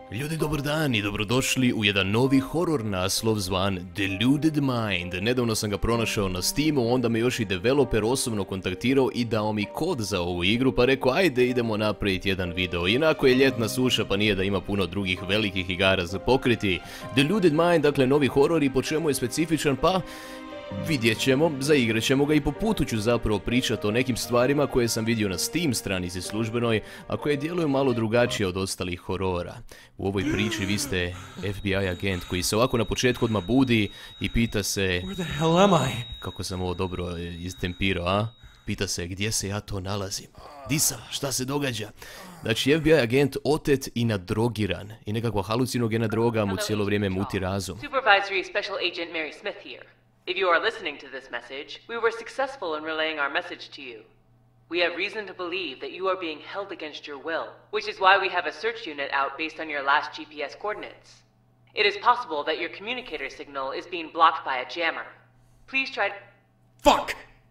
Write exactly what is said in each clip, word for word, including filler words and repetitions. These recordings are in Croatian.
Ljudi, dobar dan i dobrodošli u jedan novi horor naslov zvan Deluded Mind. Nedavno sam ga pronašao na Steamu, onda me još i developer osobno kontaktirao i dao mi kod za ovu igru, pa rekao ajde idemo napraviti jedan video. Inako je ljetna suša pa nije da ima puno drugih velikih igara za pokriti. Deluded Mind, dakle novi horor, i po čemu je specifičan, pa vidjet ćemo, zaigrat ćemo ga i po putu ću zapravo pričati o nekim stvarima koje sam vidio na Steam stranici službenoj, a koje djeluju malo drugačije od ostalih horora. U ovoj priči vi ste F B I agent koji se ovako na početku odmah budi i pita se... Where the hell am I? Kako sam ovo dobro istempirao, a? Pita se gdje se ja to nalazim. Di sam? Šta se događa? Znači, F B I agent otet i nadrogiran i nekakva halucinogena droga mu cijelo vrijeme muti razum. Supervisory Special Agent Mary Smith here. If you are listening to this message, we were successful in relaying our message to you. We have reason to believe that you are being held against your will, which is why we have a search unit out based on your last G P S coordinates. It is possible that your communicator signal is being blocked by a jammer. Please try... Fuck!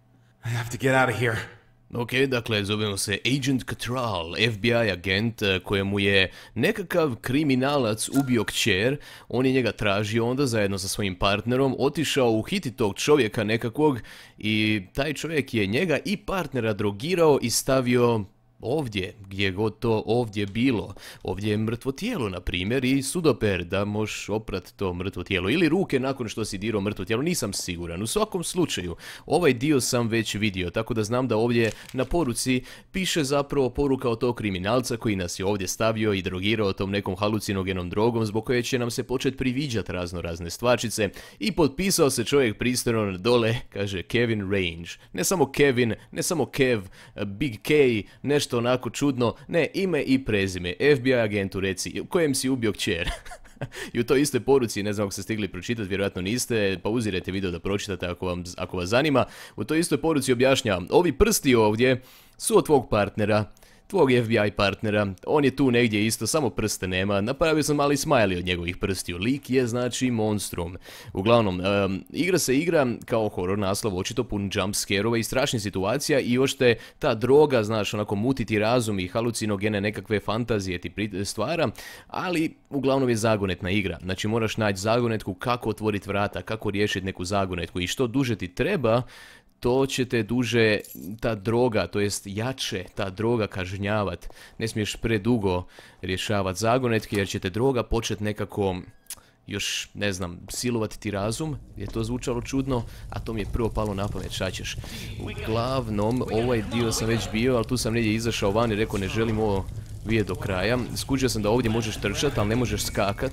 I have to get out of here. Ok, dakle, zovemo se Agent Cattrall, F B I agent kojemu je nekakav kriminalac ubio kćer, on je njega tražio onda zajedno sa svojim partnerom, otišao uhiti tog čovjeka nekakvog i taj čovjek je njega i partnera drogirao i stavio ovdje, gdje god to ovdje bilo. Ovdje je mrtvo tijelo, na primjer, i sudoper da možeš oprat to mrtvo tijelo. Ili ruke nakon što si dirao mrtvo tijelo, nisam siguran. U svakom slučaju, ovaj dio sam već vidio, tako da znam da ovdje na poruci piše zapravo poruka od tog kriminalca koji nas je ovdje stavio i drogirao tom nekom halucinogenom drogom zbog koje će nam se početi priviđati razno razne stvarčice. I potpisao se čovjek pristojno dole, kaže Kevin Range. Ne samo Kevin, ne samo Kev, Big K, nešto onako čudno, ne, ime i prezime, F B I agentu reci, u kojem si ubio kćer. I u toj istoj poruci, ne znam ako ste stigli pročitati, vjerojatno niste, pauzirajte video da pročitate ako, vam, ako vas zanima. U toj istoj poruci objašnjavam, ovi prsti ovdje su od tvog partnera, tvog F B I partnera, on je tu negdje isto, samo prste nema, napravio sam mali smiley od njegovih prstiju, lik je znači monstrum. Uglavnom, um, igra se igra kao horror naslov, očito pun jump scare-ova i strašnih situacija i još te ta droga, znaš, onako mutiti razum i halucinogene nekakve fantazije ti stvara, ali uglavnom je zagonetna igra, znači moraš naći zagonetku kako otvoriti vrata, kako riješiti neku zagonetku i što duže ti treba, to će te duže ta droga, to jest jače ta droga kažnjavat. Ne smiješ predugo rješavati zagonetke jer će te droga početi nekako još, ne znam, silovati ti razum, je to zvučalo čudno, a to mi je prvo palo na pamet, šta ćeš. Uglavnom, ovaj dio sam već bio, ali tu sam negdje izašao van i rekao ne želim ovo vidjeti do kraja. Skužio sam da ovdje možeš trčati, ali ne možeš skakat.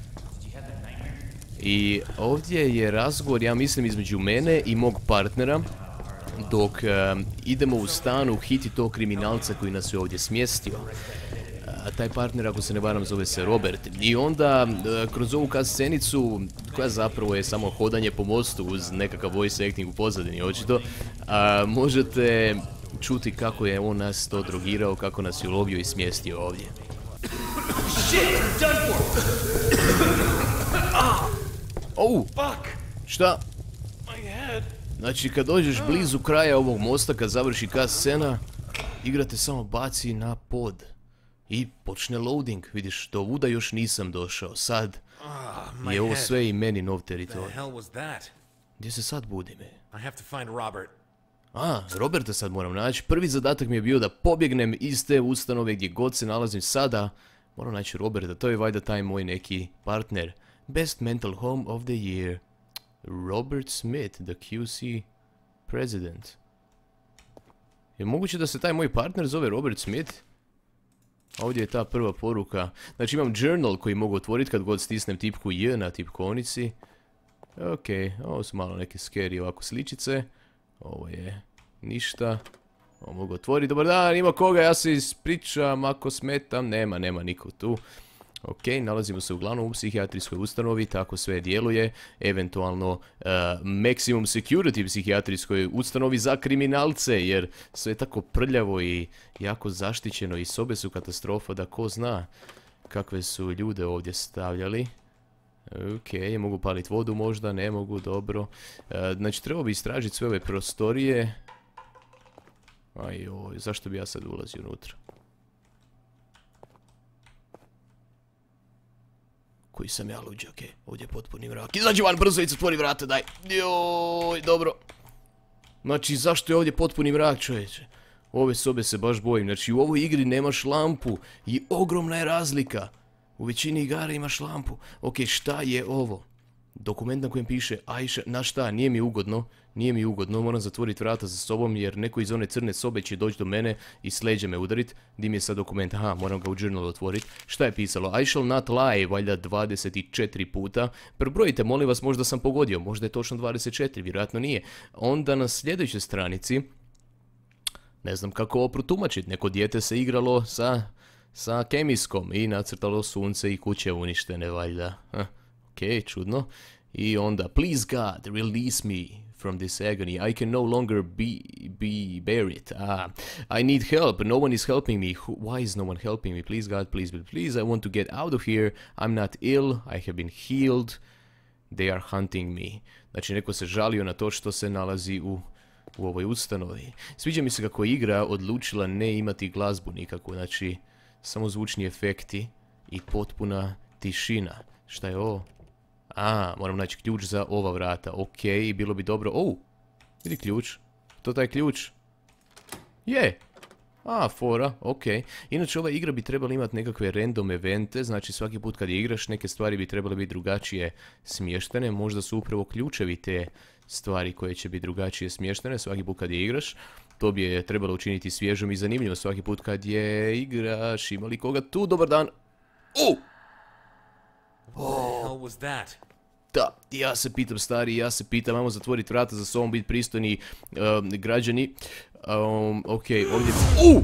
I ovdje je razgovor, ja mislim, između mene i mog partnera, dok uh, idemo u stan uhiti tog kriminalca koji nas je ovdje smjestio. Uh, taj partner, ako se ne varam, zove se Robert. I onda, uh, kroz ovu scenicu, koja zapravo je samo hodanje po mostu uz nekakav voice acting u pozadini, očito, uh, možete čuti kako je on nas to drogirao, kako nas je ulovio i smjestio ovdje. Shit! Done for! Oh, Fuck! šta? My head! Znači, kad dođeš blizu kraja ovog mosta, kad završi ka scena, igra te samo baci na pod. I počne loading. Vidiš, do vuda još nisam došao. Sad Ah, je ovo head. sve i meni nov What the teritorij. hell was that? Gdje se sad budi me? I have to find Robert. A, Roberta sad moram naći. Prvi zadatak mi je bio da pobjegnem iz te ustanove gdje god se nalazim sada. Moram naći Roberta, to je valjda taj moj neki partner. Best mental home of the year. Robert Smith, the Q C president. Je moguće da se taj moj partner zove Robert Smith? Ovdje je ta prva poruka. Znači imam journal koji mogu otvoriti kad god stisnem tipku J na tipkovnici. Ok, ovo su malo neke scary ovako sličice. Ovo je ništa. Ovo mogu otvoriti. Dobar dan, ima koga, ja se ispričam ako smetam. Nema, nema niko tu. Ok, nalazimo se uglavnom u psihijatrijskoj ustanovi, tako sve djeluje, eventualno uh, maximum security psihijatrijskoj ustanovi za kriminalce, jer sve je tako prljavo i jako zaštićeno i sobe su katastrofa da ko zna kakve su ljude ovdje stavljali. Ok, mogu paliti vodu možda, ne mogu, dobro. Uh, znači trebao bi istražiti sve ove prostorije. Ajoj, zašto bi ja sad ulazio unutra? Koji sam ja luđak, e. Ovdje je potpuni mrak. Izađi van, brzo, i zatvori vrata, daj. Joj, dobro. Znači, zašto je ovdje potpuni mrak, čovječe? Ove sobe se baš bojim. Znači, u ovoj igri nemaš lampu. I ogromna je razlika. U većini igara imaš lampu. Ok, šta je ovo? Dokument na kojem piše Aisha, na šta, nije mi ugodno, nije mi ugodno, moram zatvoriti vrata za sobom jer neko iz one crne sobe će doći do mene i s leđa me udarit. Di mi je sad dokument? Aha, moram ga u journalu otvoriti. Šta je pisalo? I shall not lie, valjda dvadeset četiri puta. Prebrojite, molim vas, možda sam pogodio, možda je točno dvadeset četiri, vjerojatno nije. Onda na sljedećoj stranici, ne znam kako ovo protumačiti, neko dijete se igralo sa, sa kemijskom i nacrtalo sunce i kuće uništene, valjda. Ha. Ok, čudno. I onda, please God, release me from this agony. I can no longer be, be, bear it. Ah, I need help. No one is helping me. Who, why is no one helping me? Please God, please, please. I want to get out of here. I'm not ill. I have been healed. They are hunting me. Znači, neko se žalio na to što se nalazi u, u ovoj ustanovi. Sviđa mi se kako je igra odlučila ne imati glazbu nikako. Znači, samo zvučni efekti i potpuna tišina. Šta je ovo? A, moram naći ključ za ova vrata. Ok, bilo bi dobro. Oh, vidi ključ. To taj ključ. Je. A, fora, ok. Inače, ova igra bi trebala imati nekakve random evente. Znači, svaki put kad igraš, neke stvari bi trebale biti drugačije smještene. Možda su upravo ključevi te stvari koje će biti drugačije smještene svaki put kad je igraš. To bi je trebalo učiniti svježom i zanimljivo svaki put kad je igraš. Ima li koga tu? Dobar dan. Oh! What the hell was that? Da, ja se pitam, stari, ja se pitam, ajmo zatvoriti vrata za sobom, biti pristojni um, građani. Um, ok, ovdje... Uh!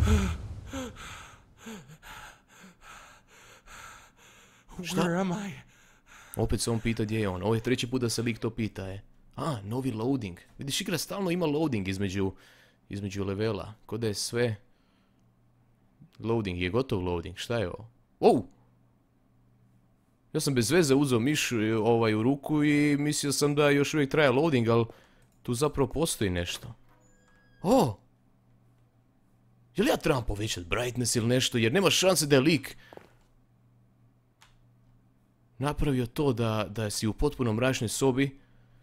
Šta? Where am I? Opet se on pita gdje je on. Ovo je treći put da se lik to pita, je. A, novi loading. Vidiš, igra stalno ima loading između, između levela. Ko da je sve... Loading, je gotov loading. Šta je ovo? Oh! Ja sam bez veze uzeo miš ovaj, u ruku i mislio sam da još uvijek traje loading, ali tu zapravo postoji nešto. O! Jel ja trebam povećati brightness ili nešto, jer nema šanse da je lik napravio to da, da si u potpuno mračnoj sobi.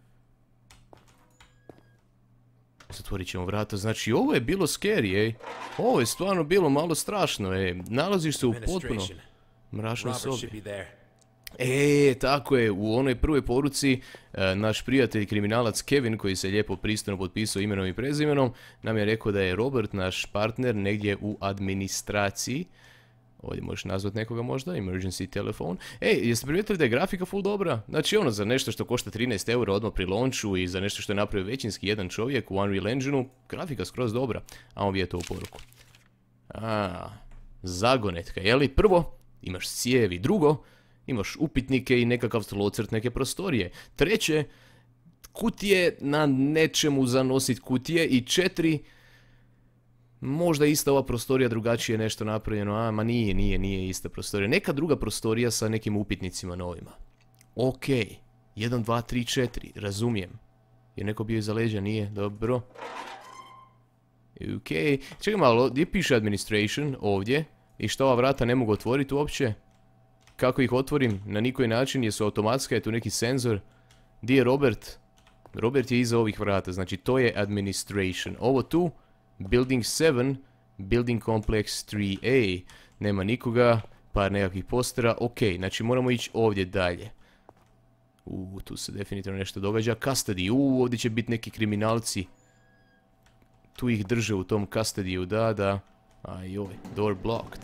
Zatvorit ćemo vrata, znači ovo je bilo scary, ej. Ovo je stvarno bilo malo strašno, ej. Nalaziš se u potpuno mračnoj sobi. E, tako je, u onoj prvoj poruci e, naš prijatelj kriminalac Kevin, koji se lijepo pristojno potpisao imenom i prezimenom, nam je rekao da je Robert, naš partner, negdje u administraciji. Ovdje možeš nazvati nekoga možda, emergency telefon. E, jeste primijetili da je grafika full dobra? Znači ono, za nešto što košta trinaest eura odmah pri launchu i za nešto što je napravio većinski jedan čovjek u Unreal Engineu, grafika skroz dobra. A on vidje to u poruku. A, zagonetka, jeli? Prvo, imaš cijevi, drugo, imaš upitnike i nekakav tlocrt neke prostorije. Treće, kutije na nečemu za nosit kutije. I četiri, možda ista ova prostorija drugačije nešto napravljeno. A, ma nije, nije, nije ista prostorija. Neka druga prostorija sa nekim upitnicima novima. Ok, jedan, dva, tri, četiri, razumijem. Je neko bio iza leđa? Nije, dobro. Ok, čekaj malo, gdje piše administration ovdje? I što ova vrata ne mogu otvoriti uopće? Kako ih otvorim? Na nikoji način, jesu automatska, je tu neki senzor. Di je Robert? Robert je iza ovih vrata, znači to je administration. Ovo tu, building sedam, building complex tri A. Nema nikoga, par nekakvih postera, ok, znači moramo ići ovdje dalje. Uuu, tu se definitivno nešto događa. Custody, uuu, ovdje će biti neki kriminalci. Tu ih drže u tom custody-u, da, da. Ajoj, door blocked.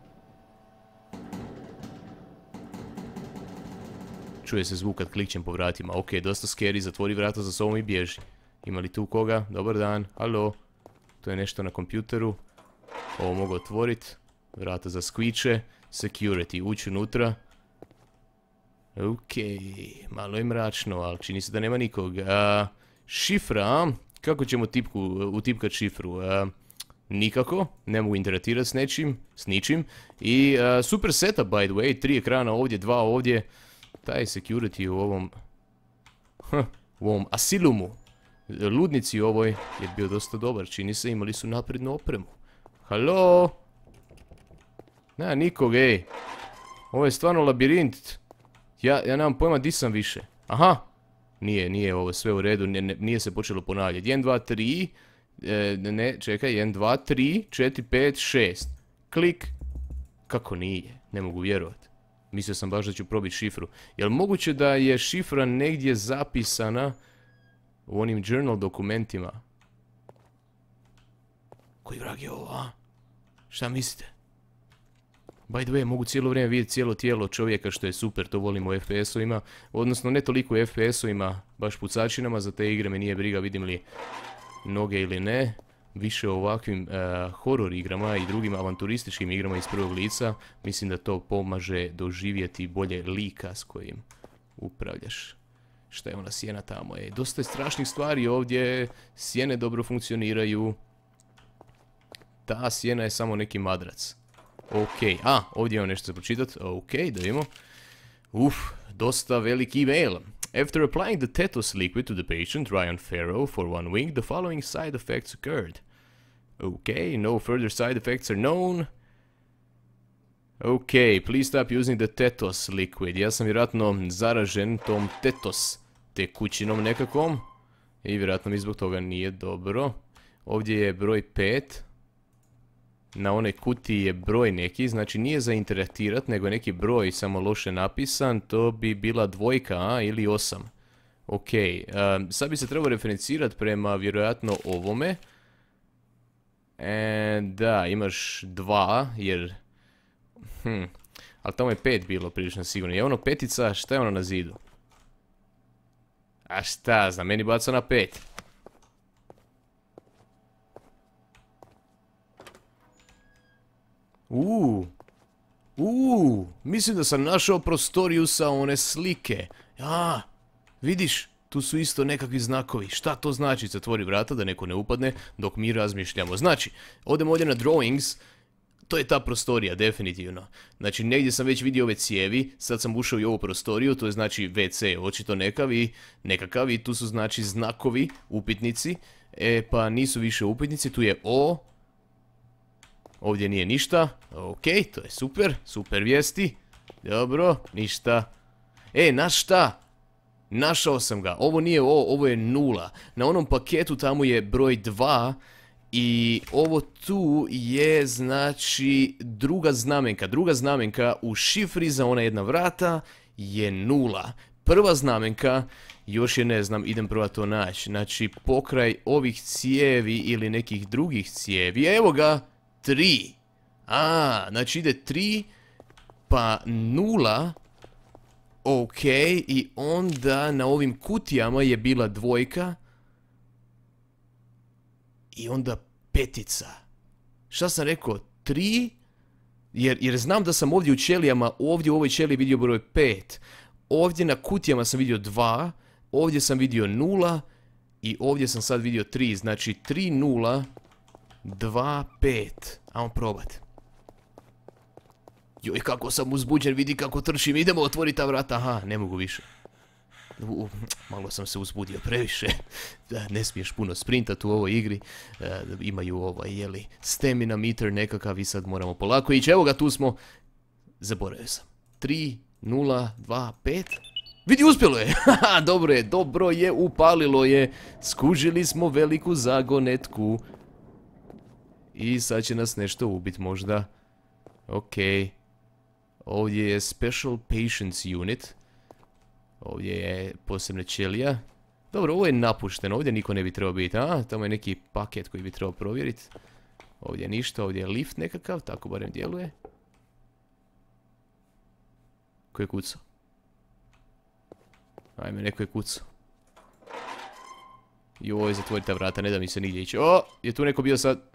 Čuje se zvuk kad klikćem po vratima. Ok, dosta scary, zatvori vrata za sobom i bježi. Ima li tu koga? Dobar dan, halo. To je nešto na kompjuteru. Ovo mogu otvoriti. Vrata za squiče. Security, ući unutra. Ok, malo je mračno, ali čini se da nema nikoga. Šifra, a? Kako ćemo tipku, utipkat šifru? A, nikako, ne mogu interatirati s nečim, s ničim. I a, super setup, by the way, tri ekrana ovdje, dva ovdje. Taj security u ovom, huh, u ovom asilumu, ludnici ovoj, je bio dosta dobar, čini se, imali su naprednu opremu. Halo? Nema nikog, ej. Ovo je stvarno labirint. Ja, ja nemam pojma di sam više. Aha! Nije, nije ovo sve u redu, nije, nije se počelo ponavljati. jedan, dva, tri, e, ne, čekaj, jedan, dva, tri, četiri, pet, šest. Klik. Kako nije? Ne mogu vjerovati. Mislio sam baš da ću probiti šifru. Jel moguće da je šifra negdje zapisana u onim journal dokumentima? Koji vrag je ovo, a? Šta mislite? By the way, mogu cijelo vrijeme vidjeti cijelo tijelo čovjeka, što je super, to volimo u F P S-ovima. Odnosno, ne toliko u F P S-ovima, baš pucačinama, za te igre me nije briga, vidim li noge ili ne. Više o ovakvim uh, horror igrama i drugim avanturističkim igrama iz prvog lica, mislim da to pomaže doživjeti bolje lika s kojim upravljaš. Šta je ona sjena tamo? E, dosta je strašnih stvari ovdje, sjene dobro funkcioniraju. Ta sjena je samo neki madrac. Ok, a, ovdje imam nešto za pročitat. Ok, da vidimo. Uf, dosta veliki email. After applying the tetanus liquid to the patient, Ryan Farrow, for one week, the following side effects occurred. Okay, no further side effects are known. Okay, please stop using the tetanus liquid. Ja sam vjerojatno zaražen tom tetos tekućinom nekakvom. I vjerojatno mi zbog toga nije dobro. Ovdje je broj pet. Na onoj kutiji je broj neki, znači nije za interaktirat, nego je neki broj samo loše napisan, to bi bila dvojka, a, ili osam. Ok, um, sad bi se trebao referencirat prema vjerojatno ovome. E, da, imaš dva, jer... Hm, ali tamo je pet bilo prilično sigurno. Je ono petica, šta je ono na zidu? A šta, znam, meni baca na pet. Uuu, uuu, mislim da sam našao prostoriju sa one slike. A, vidiš, tu su isto nekakvi znakovi. Šta to znači? Zatvori vrata da neko ne upadne dok mi razmišljamo. Znači, odemo ovdje na drawings, to je ta prostorija, definitivno. Znači, negdje sam već vidio ove cijevi, sad sam ušao i u ovu prostoriju, to je znači ve ce, očito nekavi, nekakav i tu su znači znakovi, upitnici. E, pa nisu više upitnici, tu je O. Ovdje nije ništa, ok, to je super, super vijesti. Dobro, ništa. E, naš šta? Našao sam ga, ovo nije O, ovo je nula. Na onom paketu tamo je broj dva i ovo tu je znači druga znamenka. Druga znamenka u šifri za ona jedna vrata je nula. Prva znamenka, još je ne znam, idem prvo to naći. Znači pokraj ovih cijevi ili nekih drugih cijevi, evo ga. tri. A, znači ide tri, pa nula. Ok, i onda na ovim kutijama je bila dvojka. I onda petica. Šta sam rekao? tri. Jer, jer znam da sam ovdje u ćelijama, ovdje u ovoj ćeliji vidio broj pet. Ovdje na kutijama sam vidio dva. Ovdje sam vidio nula. I ovdje sam sad vidio tri. Znači tri nula. dva pet. Ajmo probat. Joj, kako sam uzbuđen, vidi kako trčim. Idemo otvoriti ta vrata. Aha, ne mogu više. U, malo sam se uzbudio previše. Da, ne smiješ puno sprintat u ovoj igri. E, imaju ovaj, jeli, stamina meter nekakav i sad moramo polako ići. Evo ga, tu smo. Zaboravio sam. tri nula dva pet. Vidi, uspjelo je. Dobro je, dobro je, upalilo je. Skužili smo veliku zagonetku. I sad će nas nešto ubiti možda. Ok. Ovdje je Special Patients Unit. Ovdje je posebna ćelija. Dobro, ovo je napušteno. Ovdje niko ne bi trebao biti. A, tamo je neki paket koji bi trebao provjeriti. Ovdje je ništa. Ovdje je lift nekakav. Tako barem djeluje. Ko je kucao? Ajme, neko je kucao. Joj, zatvori ta vrata. Ne da mi se nigdje ići. O, je tu neko bio sad?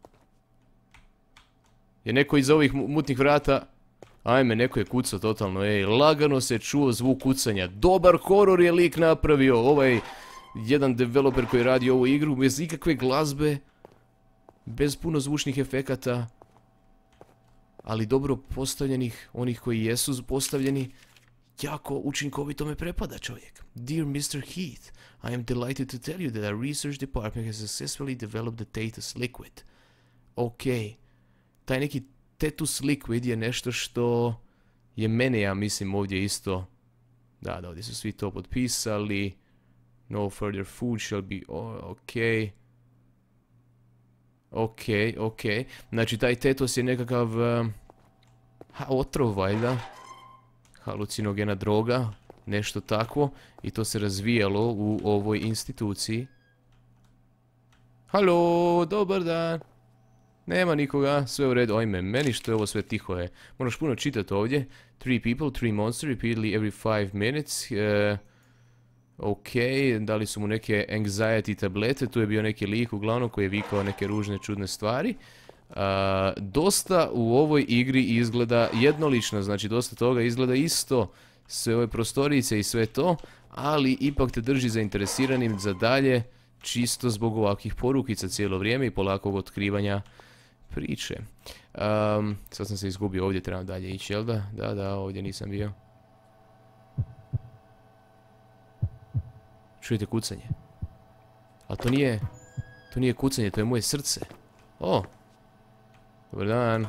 Je neko iz ovih mutnih vrata? Ajme, neko je kucao totalno, ej, lagano se čuo zvuk kucanja. Dobar horor je lik napravio, ovaj jedan developer koji radi ovu igru, bez ikakve glazbe, bez puno zvučnih efekata, ali dobro postavljenih, onih koji jesu postavljeni, jako učinkovito me prepada čovjek. Dear mister Heath, I am delighted to tell you that our research department has successfully developed the tetanus liquid. Ok, taj neki tetanus liquid je nešto što je mene, ja mislim, ovdje isto Da, da, ovdje su svi to potpisali. No further food shall be... Oh, ok. Ok, ok. Znači, taj tetos je nekakav... Uh, ha, otrov, valjda. Halucinogena droga. Nešto takvo. I to se razvijalo u ovoj instituciji. Halo, dobar dan. Nema nikoga, sve u redu. Ajme, meni što je ovo sve tiho je. Moraš puno čitati ovdje. Three people, three monsters, repeatedly every five minutes. Uh, ok, dali su mu neke anxiety tablete. Tu je bio neki lik uglavnom koji je vikao neke ružne, čudne stvari. Uh, dosta u ovoj igri izgleda jednolično, znači dosta toga izgleda isto. Sve ove prostorice i sve to. Ali ipak te drži zainteresiranim za dalje. Čisto zbog ovakvih porukica cijelo vrijeme i polakog otkrivanja priče. Um, sad sam se izgubio, ovdje trebam dalje ići, jel da? Da, da, ovdje nisam bio. Čujete kucanje? Ali to nije... To nije kucanje, to je moje srce. O! Dobar dan.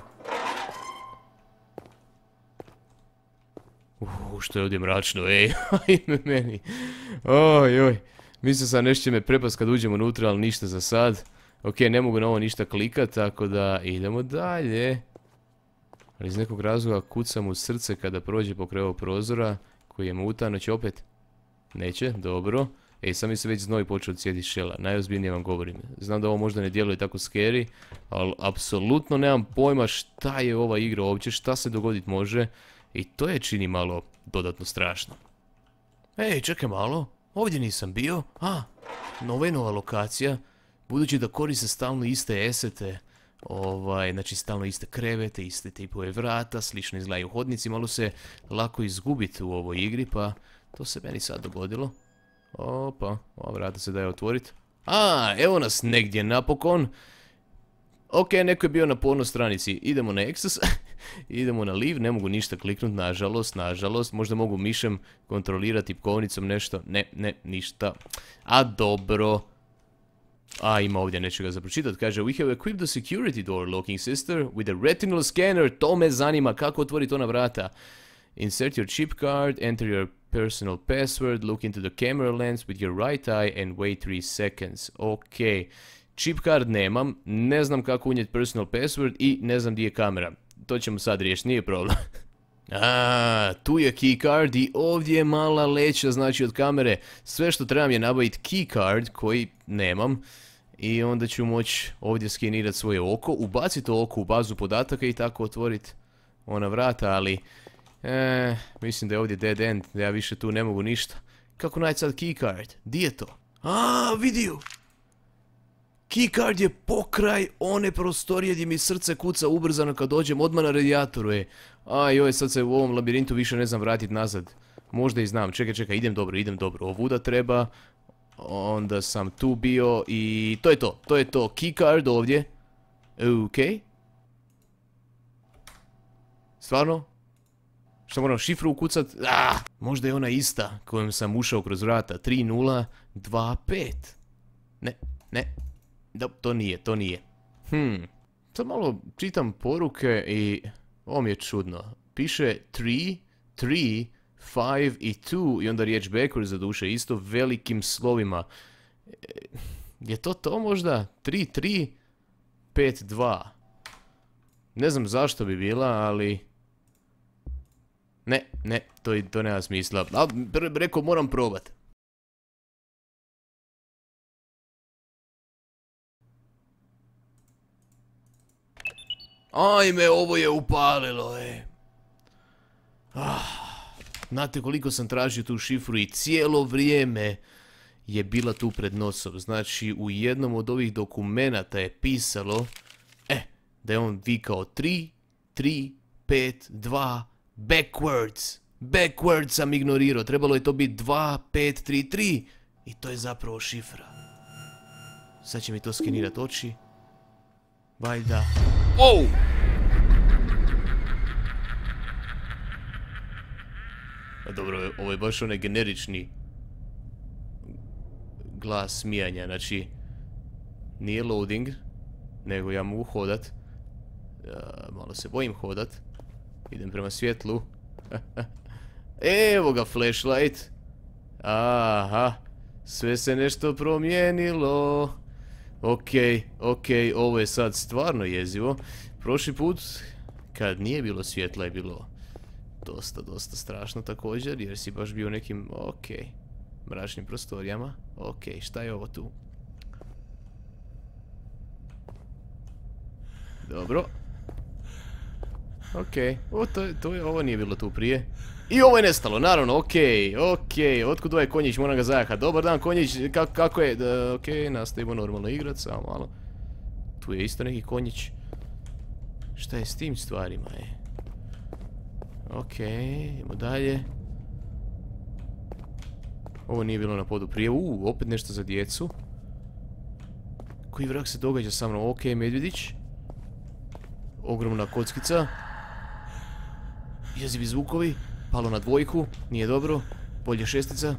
Uuu, što je ovdje mračno, ej, ajme meni. Oj, oj. Mislim sam nešto će me prepast kad uđemo unutra, ali ništa za sad. Ok, ne mogu na ovo ništa klikat, tako da idemo dalje. Ali iz nekog razloga kucam u srce kada prođe pokraj ovog prozora, koji je mutan, će opet. Neće, dobro. Ej, sam mi se već znoj počeo cijedi šela, najozbiljnije vam govorim. Znam da ovo možda ne djeluje tako scary, ali apsolutno nemam pojma šta je ova igra uopće, šta se dogodit može. I to je čini malo dodatno strašno. Ej, čekaj malo. Ovdje nisam bio. A, nova je nova lokacija. Budući da koriste stalno iste esete. Ovaj, znači stalno iste krevete, iste tipove vrata, slično izgledaju hodnici. Malo se lako izgubiti u ovoj igri, pa to se meni sad dogodilo. Opa, ova vrata se daje otvoriti. A, evo nas negdje napokon. Ok, neko je bio na porno stranici. Idemo na Access. Idemo na Leave. Ne mogu ništa kliknuti, nažalost, nažalost. Možda mogu mišem kontrolirati tipkovnicom nešto. Ne, ne, ništa. A dobro. A, ima ovdje nečega za pročitat. Kaže, we have equipped the security door locking sister with a retinal scanner. To me zanima. Kako otvoriti ona vrata? Insert your chip card, enter your personal password, look into the camera lens with your right eye and wait three seconds. Ok. Chip card nemam, ne znam kako unijeti personal password i ne znam gdje je kamera. To ćemo sad riješiti, nije problem. A, tu je key card i ovdje je mala leća, znači od kamere. Sve što trebam je nabaviti key card koji nemam. I onda ću moći ovdje skenirati svoje oko, ubaciti oko u bazu podataka i tako otvoriti ona vrata, ali... E, mislim da je ovdje dead end, da ja više tu ne mogu ništa. Kako naći sad key card? Di je to? A, vidio! Keycard je pokraj one prostorije gdje mi srce kuca ubrzano kad dođem odmah na radijatoru, je. Aj, joj, sad se u ovom labirintu više ne znam vratiti nazad. Možda i znam, čekaj, čekaj, idem dobro, idem dobro. Ovuda treba, onda sam tu bio i to je to, to je to. Keycard ovdje. Ok. Stvarno? Što moram šifru ukucat? Ah, možda je ona ista kojom sam ušao kroz vrata. tri nula dva pet. Ne, ne. Da, to nije, to nije. Hmm. Sad malo čitam poruke i... Ovo mi je čudno. Piše tri, tri, pet i dva i onda riječ backward za duše isto velikim slovima. Je to to možda? tri, tri, pet, dva. Ne znam zašto bi bila, ali... Ne, ne, to, to nema smisla. A, rekao, moram probat. Ajme, ovo je upalilo, e. Ah, znate koliko sam tražio tu šifru i cijelo vrijeme je bila tu pred nosom. Znači, u jednom od ovih dokumenata je pisalo, e, da je on vikao tri, tri, pet, dva, backwards. Backwards sam ignorirao. Trebalo je to biti dva, pet, tri, tri. I to je zapravo šifra. Sad će mi to skenirati oči. Valjda. Wow! A dobro, ovo je baš onaj generični glas smijanja. Znači, nije loading, nego ja mogu hodat. Ja, malo se bojim hodat. Idem prema svjetlu. Evo ga flashlight. Aha. Sve se nešto promijenilo. Okej, okej, ovo je sad stvarno jezivo. Prošli put, kad nije bilo svjetla, je bilo dosta, dosta strašno također, jer si baš bio u nekim, okej, mračnim prostorijama. Okej, šta je ovo tu? Dobro. Okej, o, to, to je, ovo nije bilo tu prije. I ovo je nestalo, naravno, okej, okej, otkud ovaj konjić, moram ga zajahat. Dobar dan, konjić, kako, kako je? Da, okej, nastavimo normalno igrat, samo malo. Tu je isto neki konjić. Šta je s tim stvarima, je? Okej, idemo dalje. Ovo nije bilo na podu prije, uuu, opet nešto za djecu. Koji vrag se događa sa mnom? Okej, medvjedić. Ogromna kockica. Jezivi zvukovi. Palo na dvojku, nije dobro. Bolje šestica.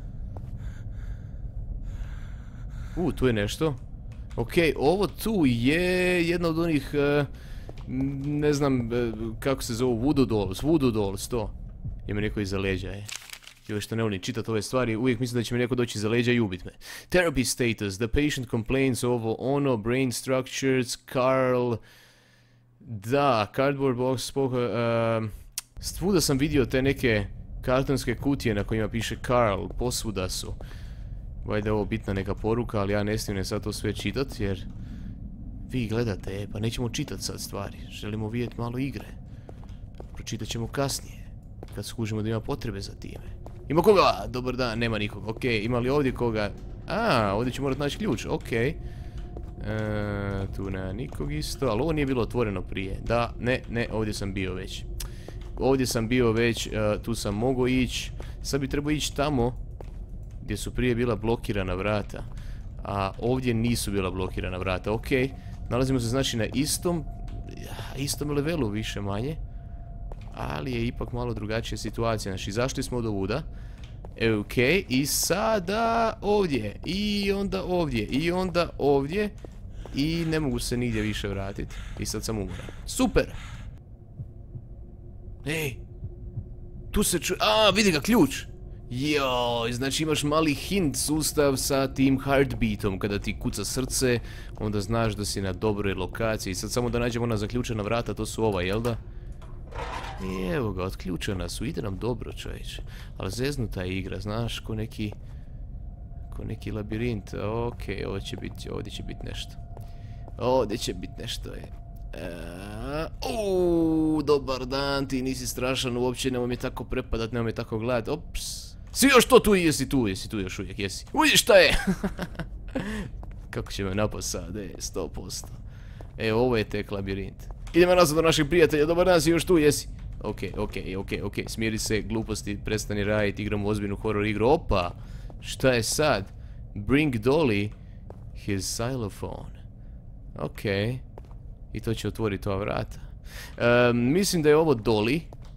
U, tu je nešto. Okej, ovo tu je jedna od onih, uh, ne znam uh, kako se zovu, voodoo dolls, voodoo dolls, to. Ima neko iza leđa, je. Još što ne volim čitati ove stvari, uvijek mislim da će mi neko doći iza leđa i ubit me. Therapy status, the patient complains ovo, ono, brain structures, Carl... Da, cardboard box, spoke, uh, svuda sam vidio te neke kartonske kutije na kojima piše Carl, posvuda su. Valjda je ovo bitna neka poruka, ali ja ne stignem sad to sve čitat, jer vi gledate, e, pa nećemo čitat sad stvari, želimo vidjeti malo igre. Pročitat ćemo kasnije, kad skužimo da ima potrebe za time. Ima koga? Dobar dan, nema nikoga, okej, ima li ovdje koga? A, ovdje ću morat naći ključ, okej. E, tu nema nikog isto, ali ovo nije bilo otvoreno prije. Da, ne, ne, ovdje sam bio već. Ovdje sam bio već, uh, tu sam mogao ići. Sad bi trebao ići tamo gdje su prije bila blokirana vrata. A ovdje nisu bila blokirana vrata, ok. Nalazimo se znači na istom istom levelu više manje. Ali je ipak malo drugačija situacija. Znači zašli smo do vuda. Ok, i sada ovdje. I onda ovdje. I onda ovdje. I ne mogu se nigdje više vratiti. I sad sam umoran. Super! Ej! Tu se ču... A, vidi ga, ključ! Joj, znači imaš mali hint sustav sa tim heartbeatom. Kada ti kuca srce, onda znaš da si na dobroj lokaciji. Sad samo da nađemo ona zaključena vrata, to su ova, jel da? I evo ga, otključena su, ide nam dobro, čovječe. Ali zeznuta je igra, znaš, ko neki... Ko neki labirint. Okej, ovo će biti, ovdje će biti nešto. Ovdje će biti nešto, je. Uuuu, dobar dan, ti nisi strašan uopće, nemoj me tako prepadat, nemoj me tako gledat, ops. Svi još to tu, jesi tu, jesi tu još uvijek, jesi. Uj, šta je? Kako će me napast sad, e, sto posto. E, ovo je tek labirint. Idemo nazad do naših prijatelja, dobar dan, si još tu, jesi. Okej, okej, okej, okej, smiri se, gluposti, prestani raditi, igramo ozbiljnu horror igru, opa. Šta je sad? Bring Dolly his xylophone. Okej. I to će otvoriti ova vrata. Um, mislim da je ovo Dolly.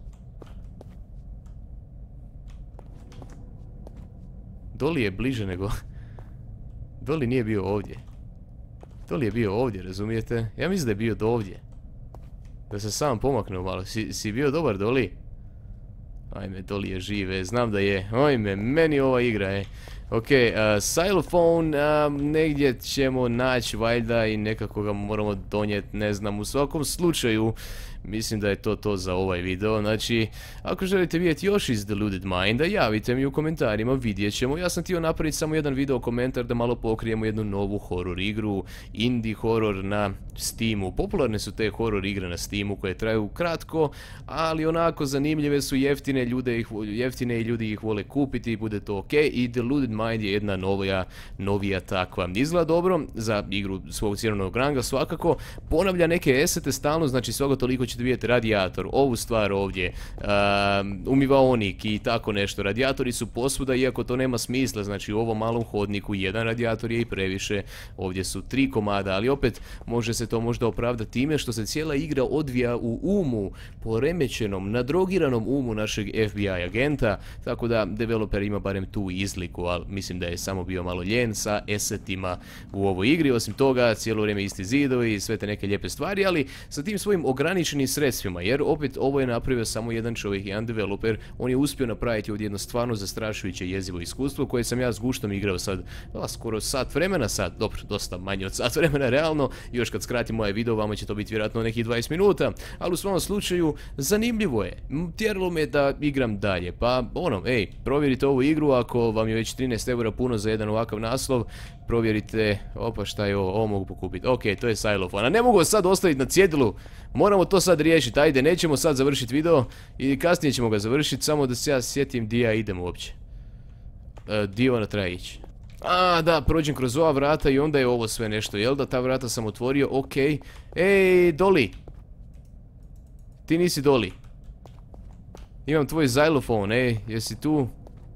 Dolly je bliže nego... Dolly nije bio ovdje. Dolly je bio ovdje, razumijete? Ja mislim da je bio do ovdje. Da se sam pomaknuo malo. Si, si bio dobar, Dolly? Ajme, Dolly je žive, znam da je. Ajme, meni ova igra je. Ok, uh, xylophone, uh, negdje ćemo naći valjda i nekako ga moramo donijeti, ne znam, u svakom slučaju mislim da je to to za ovaj video. Znači, ako želite vidjeti još iz Deluded Minda, javite mi u komentarima, vidjet ćemo. Ja sam htio napraviti samo jedan video komentar da malo pokrijemo jednu novu horror igru, indie horror na Steamu. Popularne su te horror igre na Steamu koje traju kratko, ali onako zanimljive su, jeftine, ljude ih, jeftine i ljudi ih vole kupiti, bude to ok. I Deluded Mind je jedna novija, novija takva. Izgleda dobro za igru svog cijelenog ranga svakako. Ponavlja neke esete stalno, znači svako toliko ćete vidjeti radijator, ovu stvar ovdje, um, umivaonik i tako nešto. Radijatori su posvuda, iako to nema smisla, znači u ovom malom hodniku jedan radijator je i previše, ovdje su tri komada, ali opet može se to možda opravdati time što se cijela igra odvija u umu, poremećenom, nadrogiranom umu našeg F B I agenta, tako da developer ima barem tu izliku, ali mislim da je samo bio malo ljen sa esetima u ovoj igri. Osim toga, cijelo vrijeme isti zidovi i sve te neke lijepe stvari, ali sa tim svojim ograničenim sredstvima, jer opet ovo je napravio samo jedan čovjek, jedan developer, on je uspio napraviti ovdje jedno stvarno zastrašujuće jezivo iskustvo koje sam ja s guštom igrao sad, a, skoro sat vremena sad, dobro, dosta manje od sat vremena realno, još kad skratim ovaj video vama će to biti vjerojatno nekih dvadeset minuta, ali u svom slučaju zanimljivo je, tjeralo me da igram dalje, pa ono, ej, provjerite ovu igru ako vam je već trinaest eura puno za jedan ovakav naslov, provjerite, opa šta je ovo, ovo mogu pokupiti, ok, to je Xylophone, a ne mogu sad ostaviti na cjedilu, moramo to sad riješiti, ajde, nećemo sad završiti video i kasnije ćemo ga završiti, samo da se ja sjetim di ja idem uopće. E, di ona treba ići? A, da, prođem kroz ova vrata i onda je ovo sve nešto, jel da? Ta vrata sam otvorio, ok. Ej, Dolly! Ti nisi Dolly. Imam tvoj Xylophone, ej, jesi tu?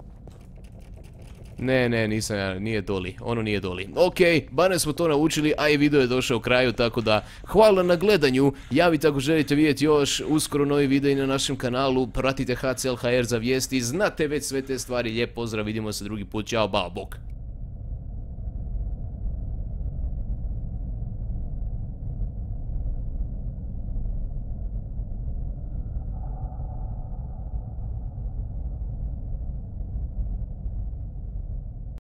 Ne, ne, nisam ja, nije Dolly, ono nije Dolly. Ok, barem smo to naučili, a i video je došao kraju, tako da hvala na gledanju. Javite ako želite vidjeti još uskoro novi video i na našem kanalu, pratite H C L H R za vijesti, znate već sve te stvari, lijep pozdrav, vidimo se drugi put, ćao, bao, bok.